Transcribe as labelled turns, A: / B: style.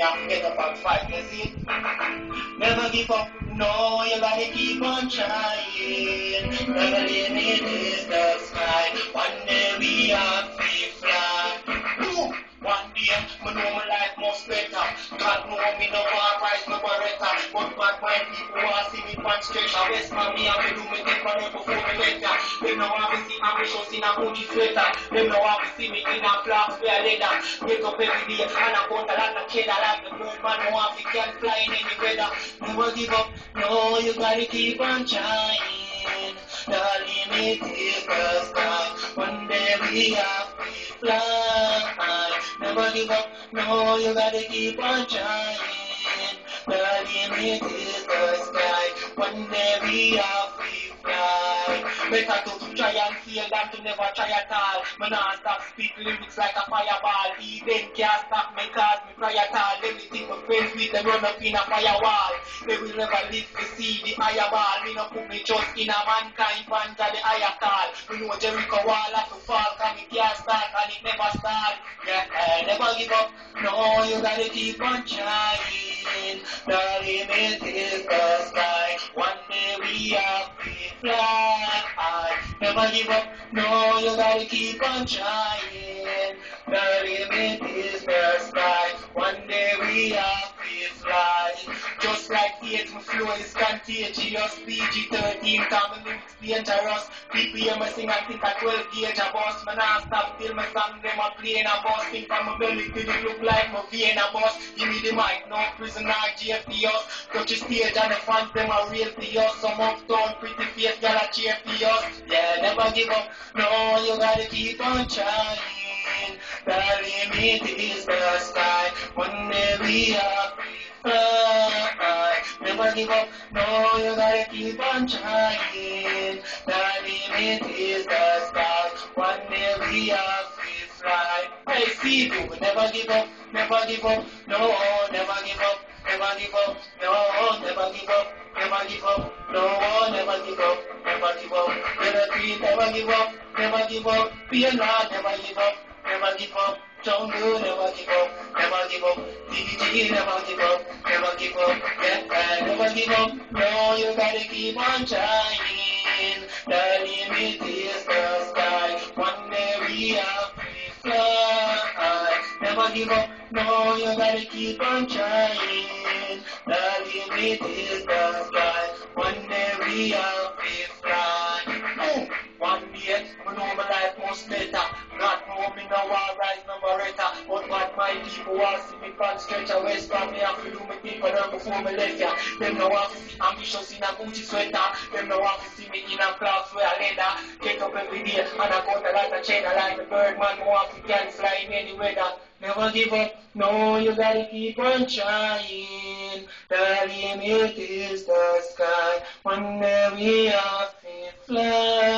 A: you have to get up and fight, you see? Never give up, no, you gotta keep on trying. The limit is the sky. One day we have to fly. Boom! One day, me know my life must better. God know me no want rise, no barretta. But bad mind people want see me punch stretch. I west man me have to do me thing for them before me let ya. Them no want to see ambitious in a Gucci sweater. Them no want to see me in a flax wear leather. Get up every day and I count a lot of cheddar like the bird man no want to can fly in any weather. Never give up, no, you gotta keep on trying. The limit is the sky. One day we have to fly. Never give up, no, you gotta keep on trying. The limit is the sky. One day we have to fly. Better to try and fail than to never try at all. Me not stop speak lyrics like a fireball. Even can't stop me cause me cry at all. Everything my friends with them run up in a firewall. They will never live to see the higher ball. Me no put me trust in a mankind fans of the higher call. Me know Jericho wall have to fall cause me can't start and it never start. Yeah, never give up. No, you gotta keep on trying. The limit is the sky. One day we have to fly. Never give up. No, you gotta keep on trying. The limit is the sky. One day we have to fly. Just like AIDS, my flow is contagious. PG-13, cause my lyrics dangerous. People hear me sing and think I 12 gauge a bus. Man, I stop till my song them a playing a bus. Think from my belly till it look like my vein a bus. Give me the mic, no prisoner, JFDS. Touch the stage and the fans them a real to us. Some uptown pretty face, y'all a cheer for us. Yeah, never give up. No, you gotta keep on trying. The limit is the sky. One day we have to fly. Never give up. No, you gotta keep on trying. The limit is the sky. One day we have to fly. Hey, see you. Never give up. Never give up. No, never give up. Never give up. No, never give up. Never give up. No, never give up. Never give up. Never give up. Never give up. Be a lot. Never give up. Never give up. Jungle, never give up. Never give up. DDG, never give up. Never give up. Yeah, never give up. No, you gotta keep on trying. The limit is the sky. One day we have to fly. Never give up. No, you gotta keep on trying. The limit is the sky. One day we have to fly. Boom. One day, I know my life must better. God know me no war rise, no barretta. But what my people want see me can stretch a west from me. I feel do me thing for them before me left ya. Them no want to see ambitious in a Gucci sweater. Them no want to see me in a clocks wear leather. Get up every day and I got a lot of cheddar like the bird man. No want to can fly in any weather. Never give up, no, you gotta keep on trying. The limit is the sky. One day we have to fly.